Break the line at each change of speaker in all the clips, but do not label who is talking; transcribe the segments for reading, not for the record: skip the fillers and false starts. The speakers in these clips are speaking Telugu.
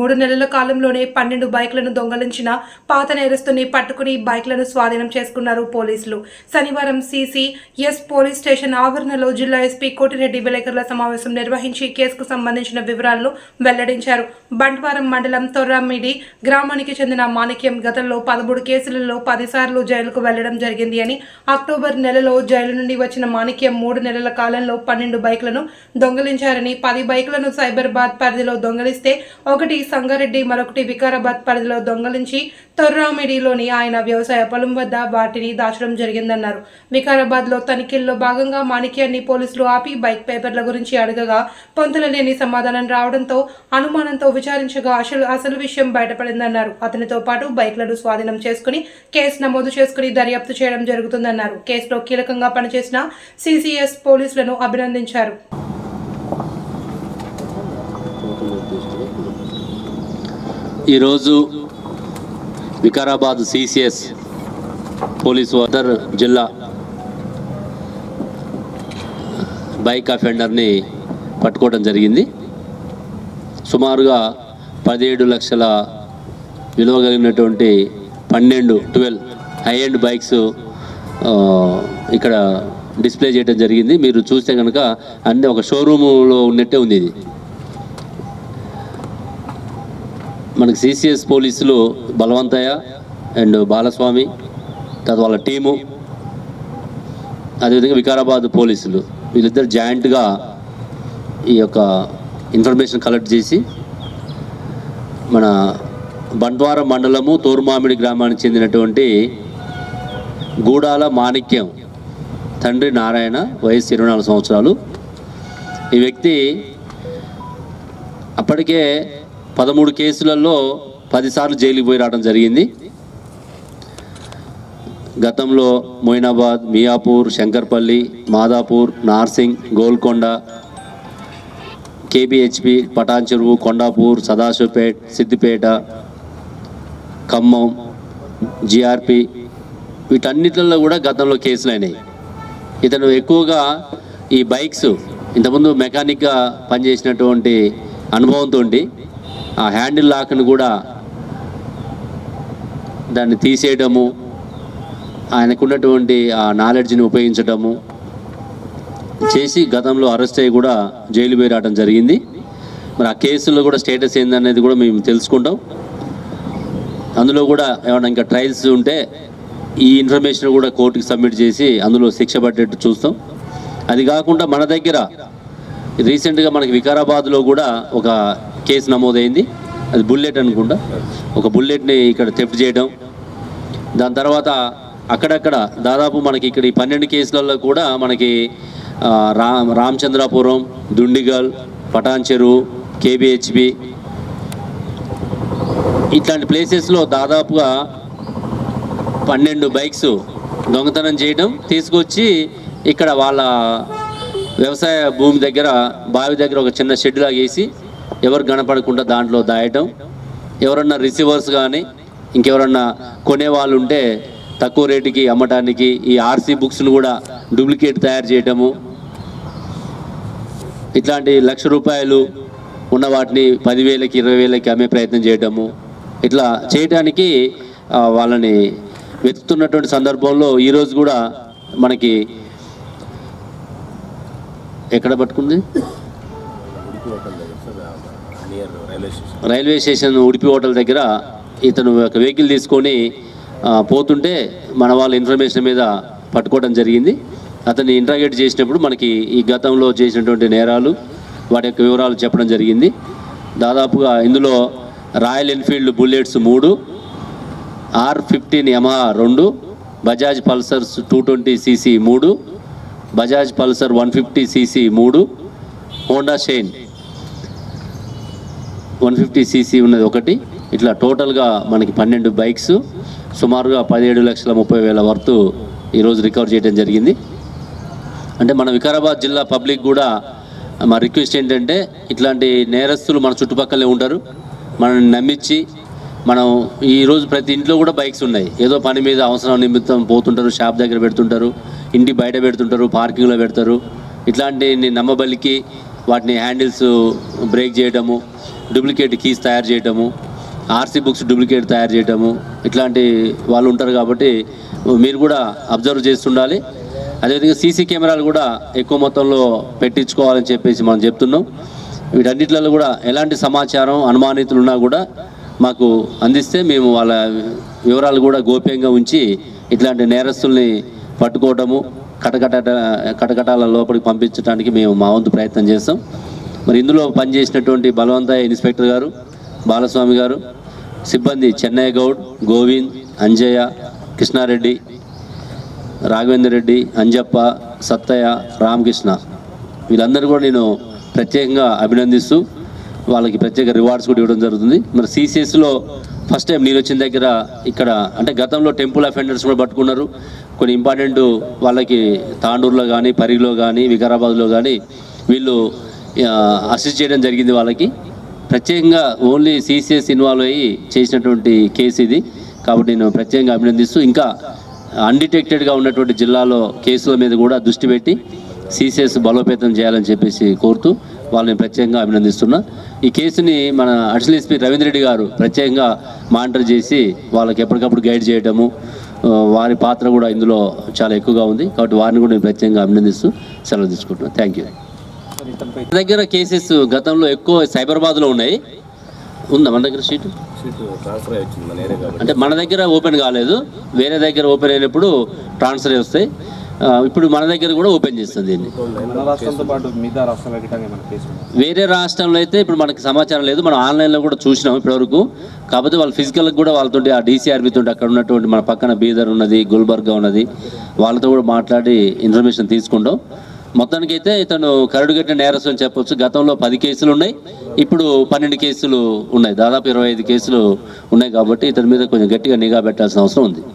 3 నెలల కాలంలోనే 12 బైక్లను దొంగలించిన పాత నేరస్తుని పట్టుకుని బైక్లను స్వాధీనం చేసుకున్నారు పోలీసులు. శనివారం సిసిఎస్ పోలీస్ స్టేషన్ ఆవరణలో జిల్లా ఎస్పీ కోటిరెడ్డి విలేకరుల సమావేశం నిర్వహించి కేసుకు సంబంధించిన వివరాలను వెల్లడించారు. బంట్వారం మండలం తొర్రామిడి గ్రామానికి చెందిన మాణిక్యం గతంలో 13 కేసులలో 10 సార్లు జైలుకు వెళ్లడం జరిగింది అని, అక్టోబర్ నెలలో జైలు నుండి వచ్చిన మాణిక్యం 3 నెలల కాలంలో 12 బైక్లను దొంగలించారని, 10 బైక్లను సైబరాబాద్ పరిధిలో దొంగలిస్తే ఒకటి సంగారెడ్డి, మరొకటి వికారాబాద్ పరిధిలో దొంగలించి తొర్రామిడిలోని ఆయన వ్యవసాయ పొలం వద్ద వాటిని దాచడం జరిగిందన్నారు. వికారాబాద్ లో తనిఖీల్లో భాగంగా మాణిక్యాన్ని పోలీసులు ఆపి బైక్ పేపర్ల గురించి అడగగా పొంతనలేని సమాధానం రావడంతో అనుమానంతో విచారించగా అసలు విషయం బయటపడిందన్నారు. అతనితో పాటు బైక్లను స్వాధీనం చేసుకుని కేసు నమోదు చేసుకుని దర్యాప్తు చేయడం జరుగుతుందన్నారు. కేసులో కీలకంగా పనిచేసిన సిసిఎస్ పోలీసులను అభినందించారు.
ఈరోజు వికారాబాద్ సిసిఎస్ పోలీసు జిల్లా బైక్ అఫెండర్ని పట్టుకోవడం జరిగింది. సుమారుగా 17 లక్షల విలువ కలిగినటువంటి 12 హై ఎండ్ బైక్స్ ఇక్కడ డిస్ప్లే చేయడం జరిగింది. మీరు చూస్తే కనుక అన్నీ ఒక షోరూములో ఉన్నట్టే ఉంది. ఇది మనకి సిసిఎస్ పోలీసులు బలవంతయ్య అండ్ బాలస్వామి, తర్వాత వాళ్ళ టీము, అదేవిధంగా వికారాబాద్ పోలీసులు వీళ్ళిద్దరు జాయింట్గా ఈ యొక్క ఇన్ఫర్మేషన్ కలెక్ట్ చేసి మన బంట్వారం మండలము తోరుమామిడి గ్రామానికి చెందినటువంటి గూడాల మాణిక్యం, తండ్రి నారాయణ, వయసు 24 సంవత్సరాలు. ఈ వ్యక్తి అప్పటికే 13 కేసులలో 10 సార్లు జైలుకి పోయి రావడం జరిగింది. గతంలో Moinabad, Miyapur, Shankarpalli, Madhapur, Narsing, Golconda, KBHP, Patancheru, Kondapur, Sadashivpet, Siddipet, Khammam, GRP వీటన్నిటిలో కూడా గతంలో కేసులు అయినాయి. ఇతను ఎక్కువగా ఈ బైక్స్ ఇంతకుముందు మెకానిక్గా పనిచేసినటువంటి అనుభవంతో ఆ హ్యాండిల్ లాక్ను కూడా దాన్ని తీసేయడము, ఆయనకున్నటువంటి ఆ నాలెడ్జ్ని ఉపయోగించడము చేసి గతంలో అరెస్ట్ అయ్యి కూడా జైలు పోయి రావడం జరిగింది. మరి ఆ కేసులో కూడా స్టేటస్ ఏందనేది కూడా మేము తెలుసుకుంటాం. అందులో కూడా ఏమైనా ఇంకా ట్రయల్స్ ఉంటే ఈ ఇన్ఫర్మేషన్ కూడా కోర్టుకి సబ్మిట్ చేసి అందులో శిక్ష పడేట్టు చూస్తాం. అది కాకుండా మన దగ్గర రీసెంట్గా మనకి వికారాబాద్లో కూడా ఒక కేసు నమోదైంది. అది బుల్లెట్ అనుకుంటా, ఒక బుల్లెట్ని ఇక్కడ థెఫ్ట్ చేయడం. దాని తర్వాత అక్కడక్కడ దాదాపు మనకి ఇక్కడ ఈ 12 కేసులలో కూడా మనకి రామచంద్రాపురం, దుండిగల్, పటాన్ చెరువు, కేబిహెచ్పి ఇట్లాంటి ప్లేసెస్లో దాదాపుగా 12 బైక్స్ దొంగతనం చేయడం, తీసుకొచ్చి ఇక్కడ వాళ్ళ వ్యవసాయ భూమి దగ్గర బావి దగ్గర ఒక చిన్న షెడ్ లాగా వేసి ఎవరు కనపడకుండా దాంట్లో దాయటం, ఎవరన్నా రిసీవర్స్ కానీ ఇంకెవరన్నా కొనేవాళ్ళు ఉంటే తక్కువ రేటుకి అమ్మటానికి ఈ ఆర్సీ బుక్స్ను కూడా డూప్లికేట్ తయారు చేయటము, ఇట్లాంటి ₹1,00,000 ఉన్న వాటిని 10,000కి 20,000కి అమ్మే ప్రయత్నం చేయటము, ఇట్లా చేయటానికి వాళ్ళని వెతుకుతున్నటువంటి సందర్భంలో ఈరోజు కూడా మనకి ఎక్కడ పట్టుకుంది, రైల్వే స్టేషన్ ఉడిపి హోటల్ దగ్గర ఇతను ఒక వెహికల్ తీసుకొని పోతుంటే మన వాళ్ళ ఇన్ఫర్మేషన్ మీద పట్టుకోవడం జరిగింది. అతన్ని ఇంట్రాగేట్ చేసినప్పుడు మనకి ఈ గతంలో చేసినటువంటి నేరాలు వాటి యొక్క వివరాలు చెప్పడం జరిగింది. దాదాపుగా ఇందులో Royal Enfield Bullets 3, R15 Yamaha 2, Bajaj Pulsars 220cc 3, Bajaj Pulsar 150cc 3, Honda Shine 150cc ఉన్నది 1. ఇట్లా టోటల్గా మనకి 12 బైక్స్ సుమారుగా 17,30,000 వర్త్ ఈరోజు రికవర్ చేయడం జరిగింది. అంటే మన వికారాబాద్ జిల్లా పబ్లిక్ కూడా మా రిక్వెస్ట్ ఏంటంటే ఇట్లాంటి నేరస్తులు మన చుట్టుపక్కలే ఉంటారు. మనల్ని నమ్మించి మనం ఈరోజు ప్రతి ఇంట్లో కూడా బైక్స్ ఉన్నాయి. ఏదో పని మీద అవసరం నిమిత్తం పోతుంటారు, షాప్ దగ్గర పెడుతుంటారు, ఇంటి బయట పెడుతుంటారు, పార్కింగ్లో పెడతారు. ఇట్లాంటి నమ్మబలికి వాటిని హ్యాండిల్స్ బ్రేక్ చేయడము, డూప్లికేట్ కీస్ తయారు చేయటము, ఆర్సీ బుక్స్ డూప్లికేట్ తయారు చేయటము, ఇట్లాంటి వాళ్ళు ఉంటారు కాబట్టి మీరు కూడా అబ్జర్వ్ చేస్తుండాలి. అదేవిధంగా సీసీ కెమెరాలు కూడా ఎక్కువ మొత్తంలో పెట్టించుకోవాలని చెప్పేసి మనం చెప్తున్నాం. వీటన్నిటిలో కూడా ఎలాంటి సమాచారం అనుమానితులు ఉన్నా కూడా మాకు అందిస్తే మేము వాళ్ళ వివరాలు కూడా గోప్యంగా ఉంచి ఇట్లాంటి నేరస్తుల్ని పట్టుకోవటము, కటకటాల లోపలికి పంపించడానికి మేము మా వంతు ప్రయత్నం చేస్తాం. మరి ఇందులో పనిచేసినటువంటి బలవంతయ్య ఇన్స్పెక్టర్ గారు, బాలస్వామి గారు, సిబ్బంది చెన్నయ్య గౌడ్, గోవింద్, అంజయ్య, కృష్ణారెడ్డి, రాఘవేందర్ రెడ్డి, అంజప్ప, సత్తయ్య, రామకృష్ణ, వీళ్ళందరూ కూడా నేను ప్రత్యేకంగా అభినందిస్తూ వాళ్ళకి ప్రత్యేక రివార్డ్స్ కూడా ఇవ్వడం జరుగుతుంది. మరి సిసిఎస్లో ఫస్ట్ టైం నేను వచ్చిన దగ్గర ఇక్కడ అంటే గతంలో టెంపుల్ అఫెండర్స్ కూడా పట్టుకున్నారు. కొన్ని ఇంపార్టెంట్ వాళ్ళకి తాండూరులో కానీ, పరిగిలో కానీ, వికారాబాద్లో కానీ వీళ్ళు అసిస్ట్ చేయడం జరిగింది. వాళ్ళకి ప్రత్యేకంగా ఓన్లీ సిసిఎస్ ఇన్వాల్వ్ అయ్యి చేసినటువంటి కేసు ఇది. కాబట్టి నేను ప్రత్యేకంగా అభినందిస్తూ ఇంకా అన్డిటెక్టెడ్గా ఉన్నటువంటి జిల్లాలో కేసుల మీద కూడా దృష్టి పెట్టి సిసిఎస్ బలోపేతం చేయాలని చెప్పేసి కోరుతూ వాళ్ళని ప్రత్యేకంగా అభినందిస్తున్నా. ఈ కేసుని మన అడిషనల్ ఎస్పీ రవీంద్ర రెడ్డి గారు ప్రత్యేకంగా మానిటర్ చేసి వాళ్ళకి ఎప్పటికప్పుడు గైడ్ చేయడము, వారి పాత్ర కూడా ఇందులో చాలా ఎక్కువగా ఉంది. కాబట్టి వారిని కూడా నేను ప్రత్యేకంగా అభినందిస్తూ సెలవు తీసుకుంటున్నాను. Thank you. మన దగ్గర కేసెస్ గతంలో ఎక్కువ సైబరాబాద్లో ఉన్నాయి. ఉందా మన దగ్గర సీటు? అంటే మన దగ్గర ఓపెన్ కాలేదు, వేరే దగ్గర ఓపెన్ అయినప్పుడు ట్రాన్స్ఫర్ వస్తాయి. ఇప్పుడు మన దగ్గర కూడా ఓపెన్ చేస్తుంది దీన్ని. వేరే రాష్ట్రంలో అయితే ఇప్పుడు మనకి సమాచారం లేదు, మనం ఆన్లైన్లో కూడా చూసినాం ఇప్పటివరకు. కాకపోతే వాళ్ళు ఫిజికల్గా కూడా వాళ్ళతో ఆ డీసీఆర్బీతో అక్కడ ఉన్నటువంటి మన పక్కన బీదర్ ఉన్నది, గుల్బర్గా ఉన్నది, వాళ్ళతో కూడా మాట్లాడి ఇన్ఫర్మేషన్ తీసుకుంటాం. మొత్తానికి అయితే ఇతను కరడుగట్టిన నేరస్తు అని చెప్పొచ్చు. గతంలో 10 కేసులు ఉన్నాయి, ఇప్పుడు 12 కేసులు ఉన్నాయి, దాదాపు 25 కేసులు ఉన్నాయి. కాబట్టి ఇతని మీద కొంచెం గట్టిగా నిఘా పెట్టాల్సిన అవసరం ఉంది.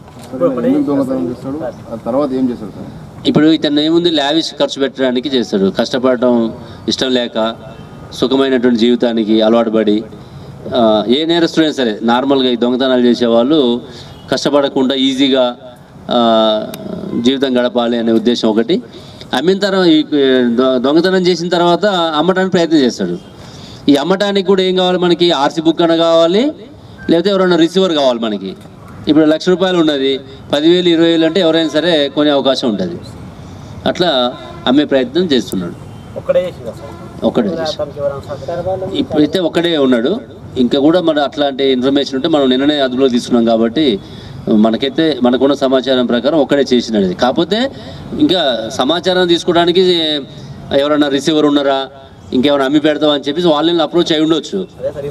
ఇప్పుడు ఇతను ఏముంది, లావిష్ ఖర్చు పెట్టడానికి చేస్తాడు. కష్టపడటం ఇష్టం లేక సుఖమైనటువంటి జీవితానికి అలవాటు పడి ఏ నేరస్తుడైనా సరే నార్మల్గా ఈ దొంగతనాలు చేసేవాళ్ళు కష్టపడకుండా ఈజీగా జీవితం గడపాలి అనే ఉద్దేశం ఒకటి. అమ్మిన తర్వాత ఈ దొంగతనం చేసిన తర్వాత అమ్మటానికి ప్రయత్నం చేస్తాడు. ఈ అమ్మటానికి కూడా ఏం కావాలి మనకి, ఆర్సీ బుక్ అన్న కావాలి, లేకపోతే ఎవరైనా రిసీవర్ కావాలి మనకి. ఇప్పుడు 1,00,000 రూపాయలు ఉన్నది, 10,000 20,000 అంటే ఎవరైనా సరే కొనే అవకాశం ఉంటుంది. అట్లా అమ్మే ప్రయత్నం చేస్తున్నాడు. ఒక్కడే ఇప్పుడైతే ఒక్కడే ఉన్నాడు. ఇంకా కూడా మన అట్లాంటి ఇన్ఫర్మేషన్ ఉంటే మనం నిన్ననే అదుపులో తీసుకున్నాం. కాబట్టి మనకైతే మనకున్న సమాచారం ప్రకారం ఒక్కడే చేసినది. కాకపోతే ఇంకా సమాచారం తీసుకోవడానికి ఎవరైనా రిసీవర్ ఉన్నారా, ఇంకేమైనా అమ్మి పెడతాం అని చెప్పేసి వాళ్ళని అప్రోచ్ అయి ఉండొచ్చు.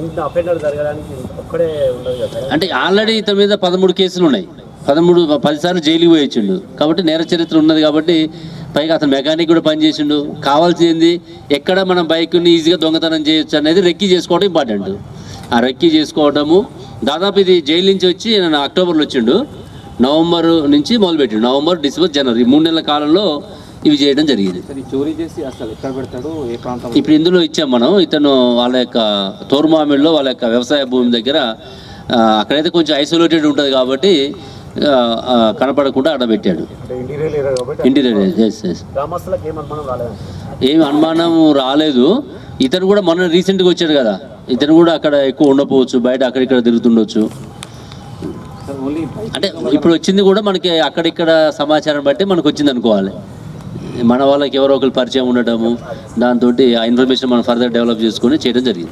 అంటే ఆల్రెడీ ఇతని మీద 13 కేసులు ఉన్నాయి, 10 సార్లు జైలుకి పోయి వచ్చిండు. కాబట్టి నేర చరిత్ర ఉన్నది. కాబట్టి పైగా అతను మెకానిక్ కూడా పనిచేసిండు. కావాల్సింది ఎక్కడ మనం బైక్ని ఈజీగా దొంగతనం చేయొచ్చు అనేది రెక్కీ చేసుకోవడం ఇంపార్టెంట్. ఆ రెక్కీ చేసుకోవడము దాదాపు ఇది జైలు నుంచి వచ్చి నేను అక్టోబర్లో వచ్చిండు, నవంబర్ నుంచి మొదలుపెట్టిండు. నవంబర్, డిసెంబర్, జనవరి 3 నెలల కాలంలో ఇవి చేయడం జరిగింది. ఇప్పుడు ఇందులో ఇచ్చాం మనం. ఇతను వాళ్ళ యొక్క తోర్మామిడిలో వాళ్ళ యొక్క వ్యవసాయ భూమి దగ్గర అక్కడైతే కొంచెం ఐసోలేటెడ్ ఉంటుంది కాబట్టి కనపడకుండా అక్కడ పెట్టాడు. ఇంటీరియర్ ఏమి అనుమానం రాలేదు. ఇతను కూడా మొన్న రీసెంట్గా వచ్చాడు కదా, ఇతను కూడా అక్కడ ఎక్కువ ఉండకపోవచ్చు, బయట అక్కడిక్కడ తిరుగుతుండొచ్చు. అంటే ఇప్పుడు వచ్చింది కూడా మనకి అక్కడిక్కడ సమాచారం బట్టి మనకు వచ్చింది అనుకోవాలి. మన వాళ్ళకి ఎవరో ఒకరు పరిచయం ఉండటము, దాంతో ఆ ఇన్ఫర్మేషన్ మనం ఫర్దర్ డెవలప్ చేసుకొని చేయడం జరిగింది.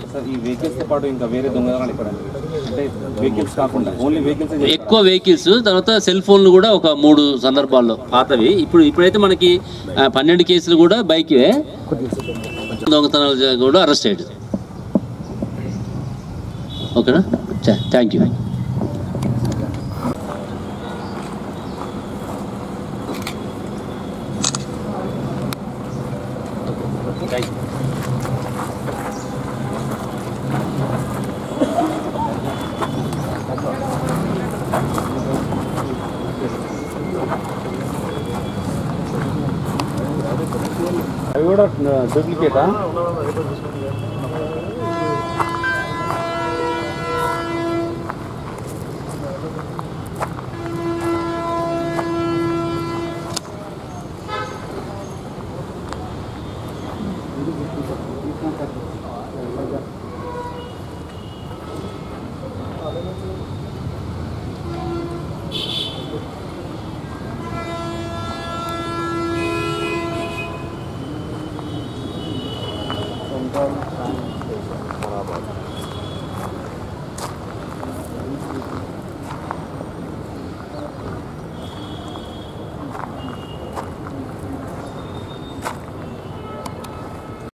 ఎక్కువ వెహికల్స్, తర్వాత సెల్ ఫోన్లు కూడా ఒక 3 సందర్భాల్లో పాతవి. ఇప్పుడైతే మనకి 12 కేసులు కూడా బైకే దొంగతనాలు కూడా అరెస్ట్ అయ్యాడు. ఓకేనా, థ్యాంక్ యూ. అవి కూడా డూప్లికేటా?
చేసుకోవాలి.